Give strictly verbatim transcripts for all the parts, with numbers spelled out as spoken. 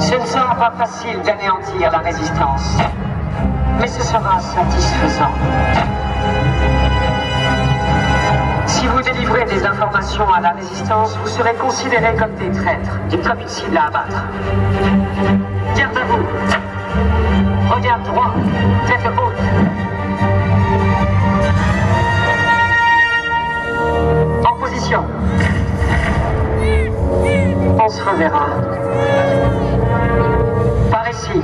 Ce ne sera pas facile d'anéantir la résistance, mais ce sera satisfaisant. Si vous délivrez des informations à la résistance, vous serez considérés comme des traîtres et comme une cible à abattre. Garde à vous. Regarde droit, tête haute. En position. On se reverra. Par ici.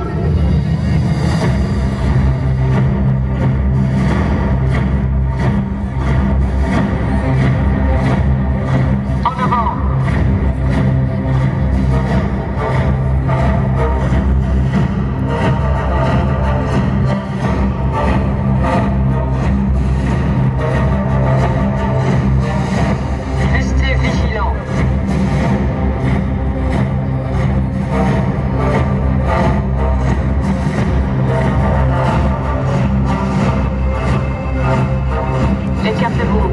En avant. Restez vigilants. Écartez-vous.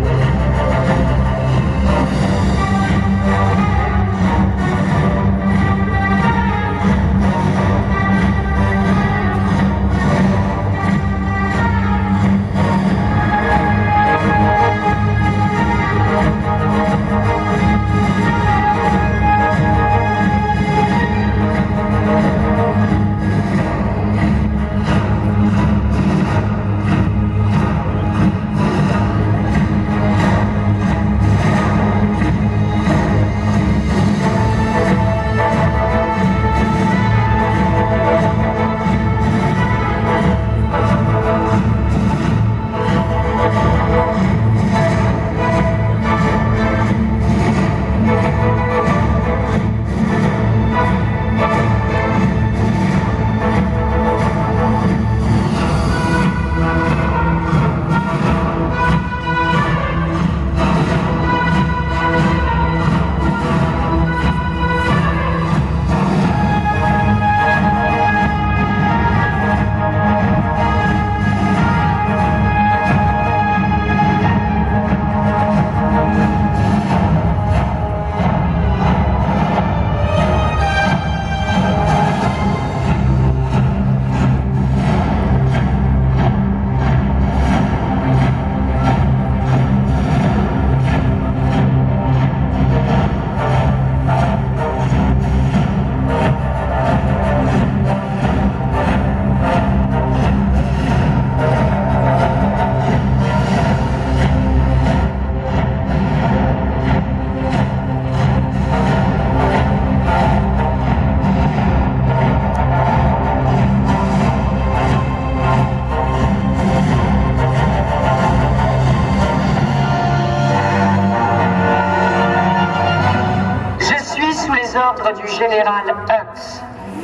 Ordre du général Hux.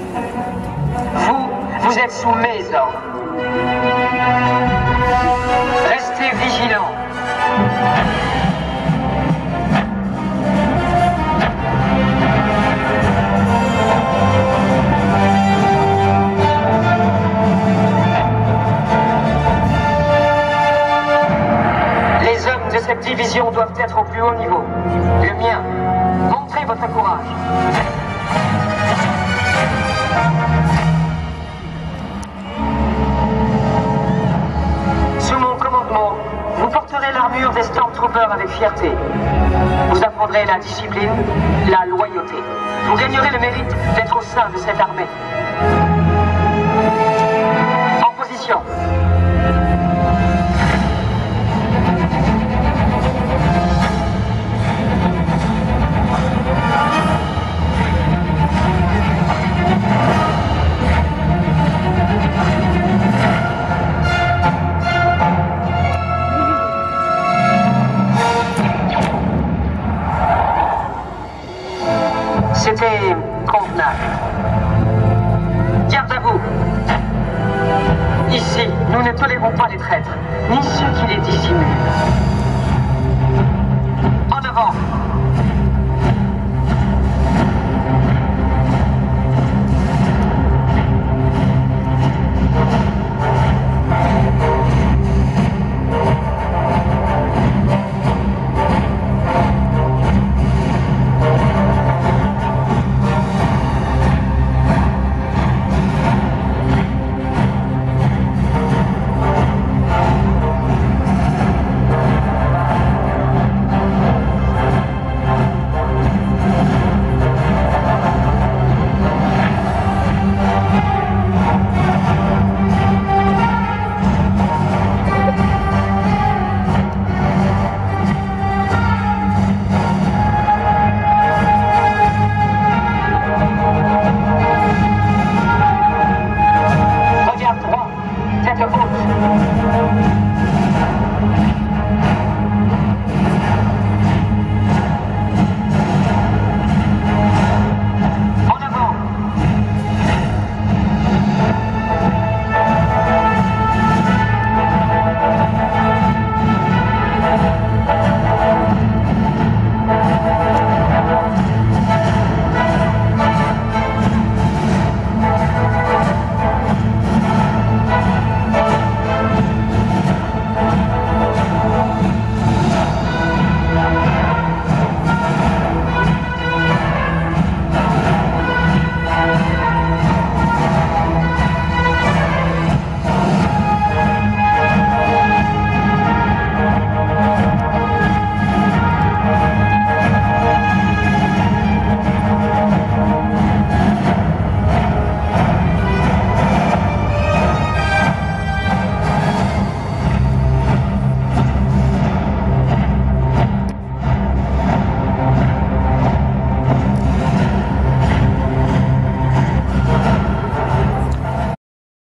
Vous, vous êtes sous mes ordres. Restez vigilants. Les hommes de cette division doivent être au plus haut niveau. Le mien. Montrez votre courage. Sous mon commandement, vous porterez l'armure des Stormtroopers avec fierté. Vous apprendrez la discipline, la loyauté. Vous gagnerez le mérite d'être au sein de cette armée. En position. C'était convenable. Garde à vous. Ici, nous ne tolérons pas les traîtres, ni ceux qui les dissimulent.